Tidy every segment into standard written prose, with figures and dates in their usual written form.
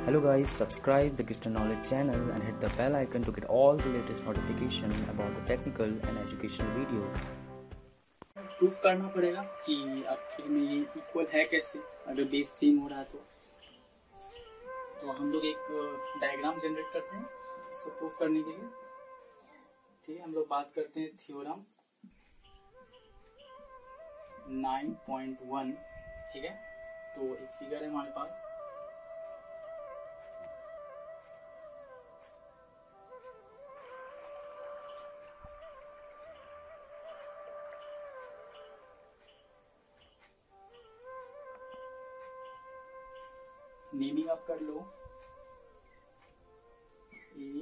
Hello guys, subscribe the Crystal Knowledge channel and hit the bell icon to get all the latest notification about the technical and educational videos. Proof करना पड़ेगा कि आखिर में ये equal है कैसे, अगर बेस सेम हो रहा है तो हम लोग एक डायग्राम जनरेट करते हैं इसको प्रूफ करने के लिए। ठीक है, हम लोग बात करते हैं थ्योरम 9.1। ठीक है, तो एक फिगर है हमारे पास, नेमिंग आप कर लो A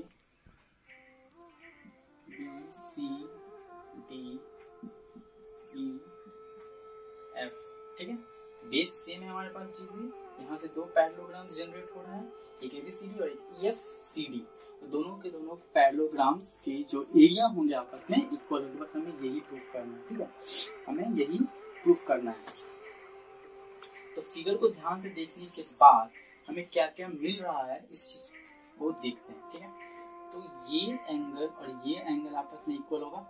B C D E F। ठीक है, बेस सेम है हमारे पास चीजें, यहाँ से दो पैरेललोग्राम्स जनरेट हो रहा है, एक ABCD और एक EFCD। तो दोनों के दोनों पैरेललोग्राम्स के जो एरिया होंगे आपस में इक्वल होंगे, बस हमें यही प्रूफ करना है। ठीक है, हमें यही प्रूफ करना है। तो फिगर को ध्यान से देखने के बाद हमें क्या क्या मिल रहा है इस चीज को देखते हैं। ठीक है, तो ये एंगल और ये एंगल आपस में इक्वल होगा,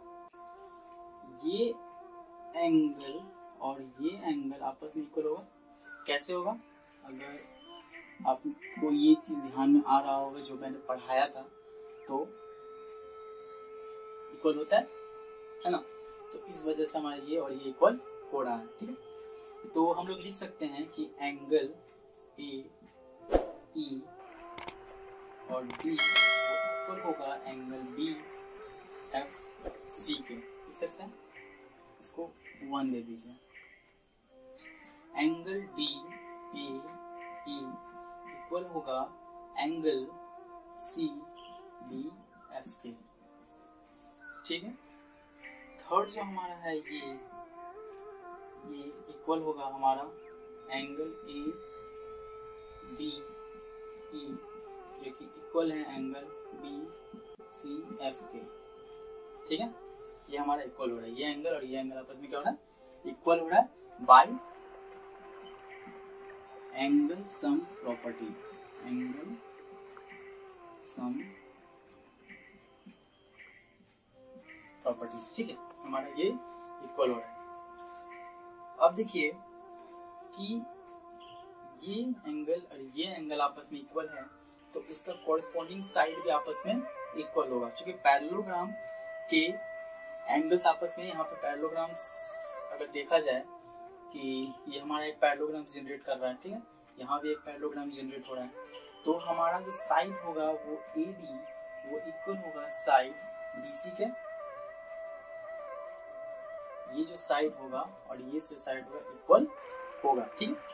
ये एंगल और ये एंगल आपस में इक्वल होगा। कैसे होगा? अगर आपको ये चीज ध्यान में आ रहा होगा जो मैंने पढ़ाया था, तो इक्वल होता है ना। तो इस वजह से हमारा ये और ये इक्वल हो रहा है। ठीक है, तो हम लोग लिख सकते हैं कि एंगल ए ई और डी इक्वल होगा एंगल बी एफ सी के। लिख सकते हैं, इसको 1 दे दीजिए। Angle D A E equal होगा एंगल सी बी एफ के। ठीक है, थर्ड जो हमारा है ये इक्वल होगा हमारा एंगल ए डी ई, जो कि इक्वल है एंगल बी सी एफ के। ठीक है, ये हमारा इक्वल हो रहा है, ये एंगल और ये एंगल आपस में क्या हो रहा है? इक्वल हो रहा है by angle sum property. Angle sum properties. ठीक है, हमारा ये इक्वल हो रहा है। अब देखिए कि ये एंगल और ये एंगल आपस में इक्वल है, तो इसका कॉरस्पॉन्डिंग साइड भी आपस में इक्वल होगा। क्योंकि पैरेललोग्राम के एंगल्स आपस में, यहाँ पे पैरेललोग्राम अगर देखा जाए कि ये हमारा एक पैरेललोग्राम जनरेट कर रहा है। ठीक है, यहाँ भी एक पैरेललोग्राम जनरेट हो रहा है, तो हमारा जो साइड होगा वो AD वो इक्वल होगा साइड BC के। ये जो साइड होगा और ये जो साइड होगा इक्वल होगा। ठीक है,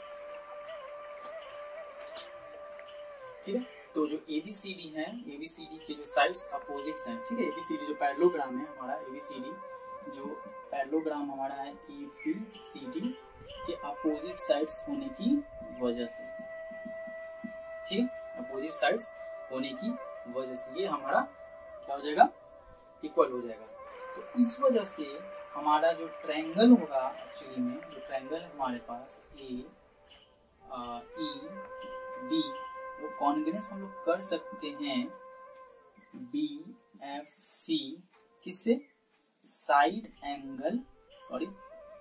ठीक है, तो जो ABCD है, ABCD के जो साइड्स अपोजिट्स हैं। ठीक है, ABCD जो पैरेललोग्राम है हमारा, ABCD जो पैरेललोग्राम हमारा है ABCD के अपोजिट साइड्स होने की वजह से। ठीक है, अपोजिट साइड्स होने की वजह से ये हमारा क्या हो जाएगा? इक्वल हो जाएगा। तो इस वजह से हमारा जो ट्रायंगल होगा, एक्चुअली में जो ट्रायंगल है हमारे पास ए ई डी, वो कॉन्ग्रेंस हम लोग कर सकते हैं बी एफ सी किससे? Side angle, sorry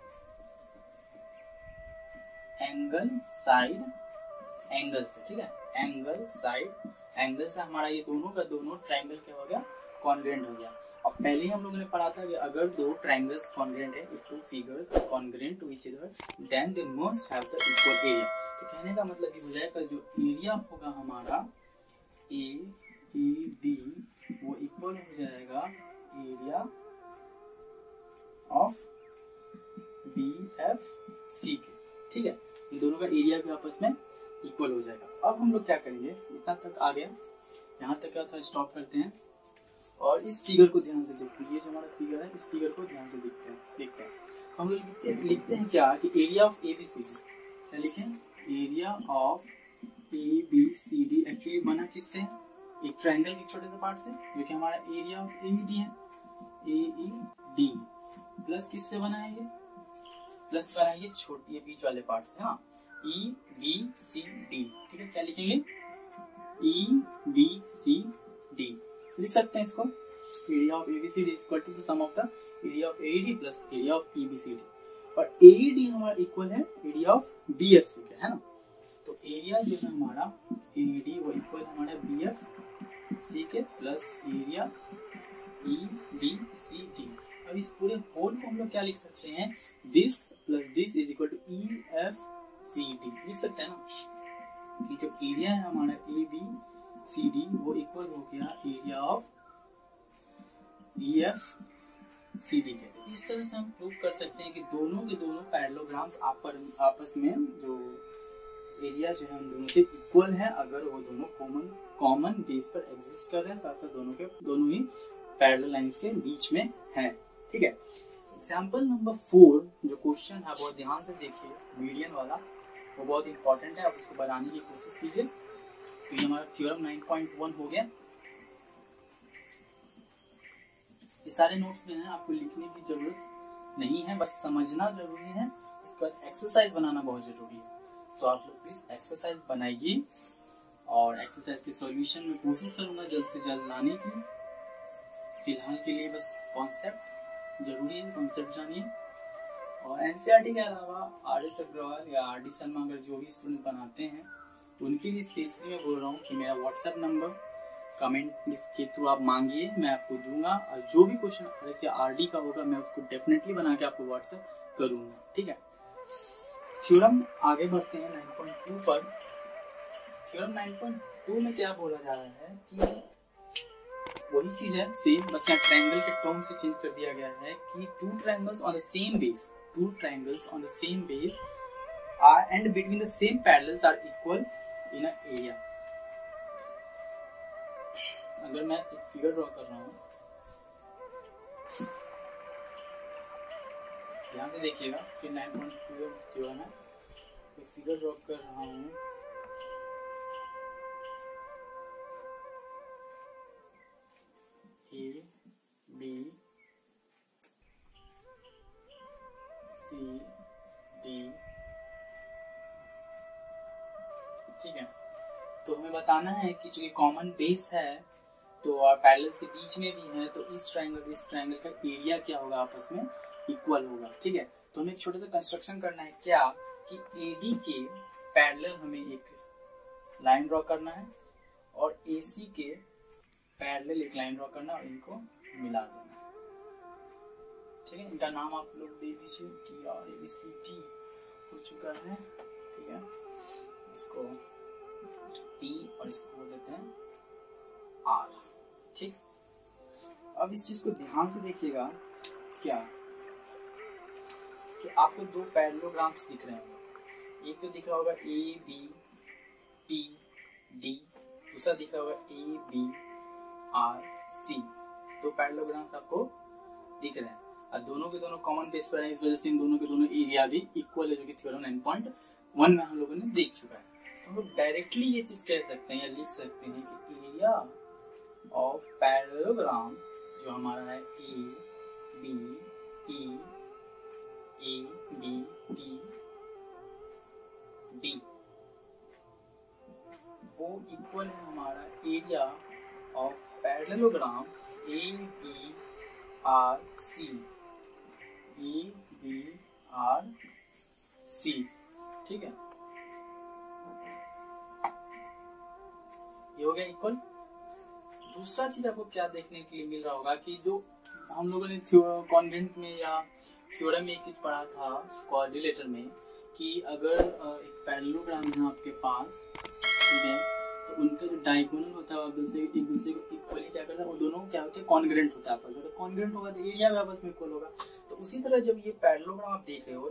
angle side angle से। ठीक है, एंगल साइड एंगल से हमारा ये दोनों का दोनों ट्रायंगल क्या हो गया? कॉन्ग्रेंट हो गया। अब पहले ही हम लोगों ने पढ़ा था कि अगर दो ट्रायंगल्स कॉन्ग्रेंट है, if two figures are congruent to each other then they must have the equal area. तो कहने का मतलब ये हो जाएगा जो एरिया होगा हमारा ए ई डी वो इक्वल हो जाएगा area of B F C के। ठीक है, इन दोनों का एरिया भी आपस में इक्वल हो जाएगा। अब हम लोग क्या करेंगे, इतना तक आ गया, यहाँ तक क्या था स्टॉप करते हैं और इस फिगर को ध्यान से देखते हैं। ये जो हमारा फिगर है, इस फिगर को ध्यान से देखते हैं। हम लोग लिखते हैं क्या कि एरिया ऑफ ABCD, क्या लिखें? एरिया ऑफ ABCD एक्चुअली बना किससे? एक ट्रायंगल के छोटे से पार्ट से, जो कि हमारा एरिया ऑफ AED है। AED प्लस किससे बना है? ये प्लस बना है ये बीच वाले पार्ट से। हाँ, EBCD। ठीक है, क्या लिखेंगे? ABCD लिख सकते हैं इसको। Area of ABCD is equal to the sum of the area of AED plus area of EBCD, और AED हमारा इक्वल है एरिया ऑफ BFC के, है ना। तो एरिया जो है हमारा AED वो इक्वल हमारा BFC के प्लस एरिया EBCD। अब इस पूरे होल को हम लोग क्या लिख सकते हैं, this plus this is equal to EFCD लिख सकते हैं ना, कि जो एरिया है हमारा ABCD वो इक्वल हो गया एरिया ऑफ EFCD के। इस तरह से हम प्रूव कर सकते हैं कि दोनों के दोनों पैरेललोग्राम्स आपस में जो एरिया जो है उन दोनों के इक्वल है, अगर वो दोनों कॉमन बेस पर एग्जिस्ट कर रहे हैं, साथ साथ दोनों ही पैरेलल लाइंस के बीच में है। ठीक है, एग्जाम्पल नंबर 4 जो क्वेश्चन है बहुत ध्यान से देखिए, मीडियन वाला, वो बहुत इंपॉर्टेंट है, आप उसको बनाने की कोशिश कीजिए। तो ये हमारा थ्योरम 9.1 हो गया। ये सारे नोट्स में है, आपको लिखने की जरूरत नहीं है, बस समझना जरूरी है, उसके बाद एक्सरसाइज बनाना बहुत जरूरी है। तो आप लोग प्लीज एक्सरसाइज बनाइए, और एक्सरसाइज के सॉल्यूशन में कोशिश करूंगा जल्द से जल्द लाने की। फिलहाल के लिए बस कॉन्सेप्ट जरूरी है, कॉन्सेप्ट जानिए। और एनसीईआरटी के अलावा RS अग्रवाल या RD शर्मा अगर जो भी स्टूडेंट बनाते हैं, तो उनके लिए स्पेशली मैं बोल रहा हूँ कि मेरा व्हाट्सएप नंबर कमेंट के थ्रू आप मांगिए, मैं आपको दूंगा, और जो भी क्वेश्चन जैसे RD का होगा मैं उसको डेफिनेटली बना के आपको व्हाट्सएप करूंगा। ठीक है, थ्योरम आगे बढ़ते हैं 9.2 पर। थ्योरम 9.2 में क्या बोला जा रहा है कि वही चीज है सेम, बस यहाँ ट्रायंगल के टर्म से चेंज कर दिया गया है कि two triangles on the same base are and between the same parallels are equal in a area। अगर मैं एक फिगर ड्रॉ कर रहा हूँ, ध्यान से देखिएगा, फिर 9.2 थ्योरम है, तो फिगर ड्रॉ कर रहा हूँ। A B C D, ठीक है। तो हमें बताना है कि जो कॉमन बेस है तो पैरेलल्स के बीच में भी है, तो इस ट्रायंगल का एरिया क्या होगा, आपस में इक्वल होगा। ठीक है, तो हमें एक छोटा सा कंस्ट्रक्शन करना है, क्या कि AD के पैरेलल हमें एक लाइन ड्रॉ करना है, और AC के पैरेलल एक लाइन ड्रॉ करना है, और इनको मिला देना है। ठीक है, इनका नाम आप लोग दे दीजिए कि ABCD हो चुका है। ठीक है, इसको P और इसको बोल देते हैं R। ठीक, अब इस चीज को ध्यान से देखिएगा, क्या कि आपको दो पैरेललोग्राम्स दिख रहे हैं, एक तो दिख रहा होगा ABPD, दूसरा दिख रहा होगा ABRC। दो पैरेललोग्राम्स आपको दिख रहे हैं, और दोनों के दोनों कॉमन बेस पर है, इस वजह से इन दोनों के दोनों एरिया भी इक्वल है, जो कि थ्योरम 9.1 में हम लोगों ने देख चुका है। तो हम लोग डायरेक्टली ये चीज कह सकते हैं या लिख सकते हैं कि एरिया ऑफ पैरेललोग्राम जो हमारा है ABPD वो इक्वल है हमारा एरिया ऑफ पैरेललोग्राम ABRC। ठीक है, ये हो गया इक्वल। दूसरा चीज आपको क्या देखने के लिए मिल रहा होगा कि जो हम लोगों ने कॉन्ग्रेंट में या थ्योरम में एक चीज पढ़ा था कोऑर्डिनेटर में, कि अगर एक पैरेललोग्राम है आपके पास, ठीक है, तो उनका जो डायगोनल होता है एक दूसरे को इक्वली क्या करता है, वो दोनों क्या होते हैं, कॉन्ग्रेंट होता है आपस में। कॉन्ग्रेंट होगा तो एरिया भी आपस में इक्वल होगा। तो उसी तरह जब ये पैरेललोग्राम आप देख रहे हो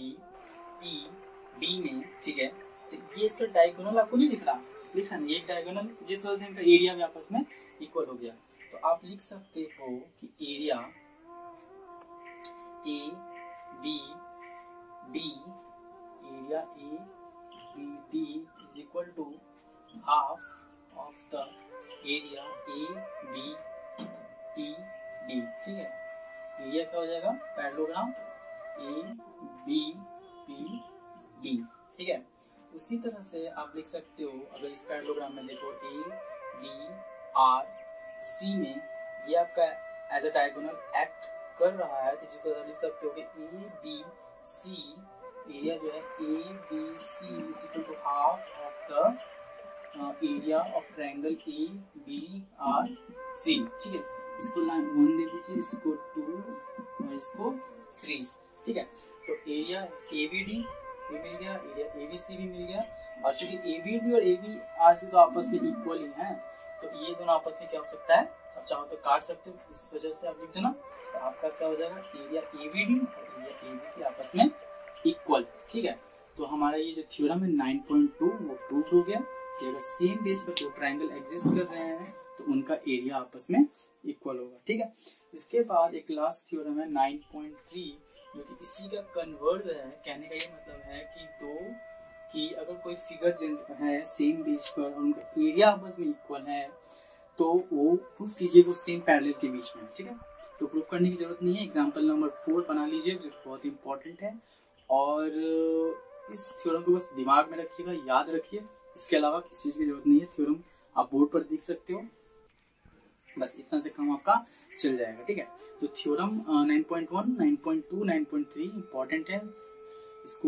ABPD में, ठीक है, तो ये इसका डायगोनल आपको नहीं दिख रहा, लिखा नहीं, एक डायगोनल, जिस वजह से इनका एरिया भी आपस में इक्वल हो गया। तो आप लिख सकते हो कि area ABD is equal to half of the area ABPD। ठीक है, एरिया क्या हो जाएगा, पैरेललोग्राम ABPD। ठीक है, उसी तरह से आप लिख सकते हो, अगर इस पैरेललोग्राम में देखो A, B, R, C में ये आपका एज अ डायगोनल एक्ट कर रहा है, तो जिस तरह लिख सकते हो कि A, B, C एरिया जो है A, B, C is equal to half of the area of triangle A, B, R, C। ठीक है, इसको लाइन 1 दे दीजिए, इसको 2 और इसको 3। ठीक है, तो एरिया ABD भी मिल गया, एरिया ABC भी मिल गया, और चूंकि ABD और ABRC तो आपस में इक्वल ही हैं, तो ये दोनों आपस में क्या हो सकता है, आप चाहो तो काट सकते हो, इस वजह से आप लिख देना। तो आपका क्या हो जाएगा, एरिया ABD और एरिया ABC आपस में इक्वल। ठीक है, तो हमारा ये जो थ्योरम है 9.2 वो प्रूव हो गया कि अगर सेम बेस पर दो ट्रायंगल एग्जिस्ट कर रहे हैं तो उनका एरिया आपस में इक्वल होगा। ठीक है, इसके बाद एक लास्ट थ्योरम है 9.3 जो कि इसी का कन्वर्ज है। कहने का ये मतलब है कि अगर कोई फिगर है सेम बेस पर और उनका एरिया आपस में इक्वल है तो वो प्रूफ कीजिए वो सेम पैरेलल के बीच में। ठीक है, तो प्रूफ करने की जरूरत नहीं है, एग्जाम्पल नंबर 4 बना लीजिए जो बहुत इंपॉर्टेंट है, और इस थ्योरम को बस दिमाग में रखिएगा, याद रखिए, इसके अलावा किसी चीज की जरूरत नहीं है। थ्योरम आप बोर्ड पर देख सकते हो, बस इतना से काम आपका चल जाएगा। ठीक है, तो थ्योरम 9.1, 9.2, 9.3 इंपॉर्टेंट है। इसको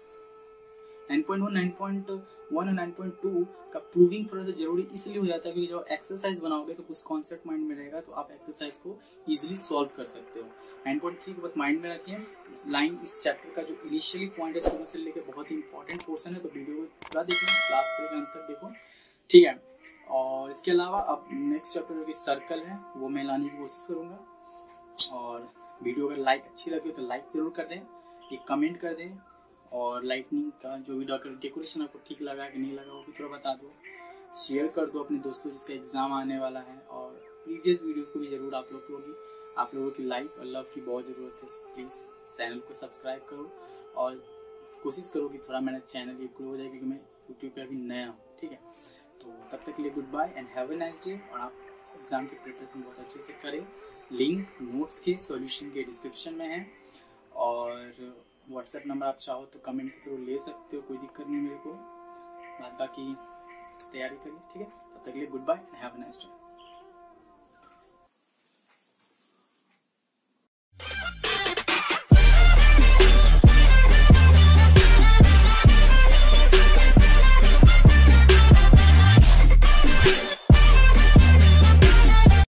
9.1, 9.1 और 9.2 का प्रूविंग थोड़ा सा जरूरी इसलिए हो जाता है क्योंकि जब एक्सरसाइज बनाओगे तो कुछ कॉन्सेप्ट माइंड में रहेगा, तो आप एक्सरसाइज को इजीली सॉल्व कर सकते हो। 9.3 को बस माइंड में रखिए। इस चैप्टर का जो इनिशियली पॉइंट है शुरू से लेकर बहुत ही इंपॉर्टेंट पोर्शन है, तो वीडियो को पूरा देखना, क्लास से अंत तक देखो। ठीक है, और इसके अलावा अब नेक्स्ट चैप्टर जो कि सर्कल है वो मैं लाने की कोशिश करूंगा। और वीडियो अगर लाइक अच्छी लगी हो तो लाइक जरूर कर दें, एक कमेंट कर दें, और लाइटनिंग का जो वीडियो का डेकोरेशन आपको ठीक लगा कि नहीं लगा वो भी थोड़ा बता दो, शेयर कर दो अपने दोस्तों जिसका एग्जाम आने वाला है, और प्रीवियस वीडियोस को भी जरूर आप लोगों की लाइक और लव की बहुत ज़रूरत है। सो प्लीज़ चैनल को सब्सक्राइब करो और कोशिश करो कि थोड़ा मेरा चैनल भी ग्रो हो जाए क्योंकि मैं यूट्यूब पे अभी नया हूँ। ठीक है, तो तब तक के लिए good bye and have a nice day, और आप एग्जाम की प्रिपरेशन बहुत अच्छे से करें। लिंक नोट्स के सॉल्यूशन के डिस्क्रिप्शन में है, और व्हाट्सएप नंबर आप चाहो तो कमेंट के थ्रू ले सकते हो, कोई दिक्कत नहीं मेरे को। बाकी तैयारी करिए। ठीक है, तब तक के लिए good bye and have a nice day.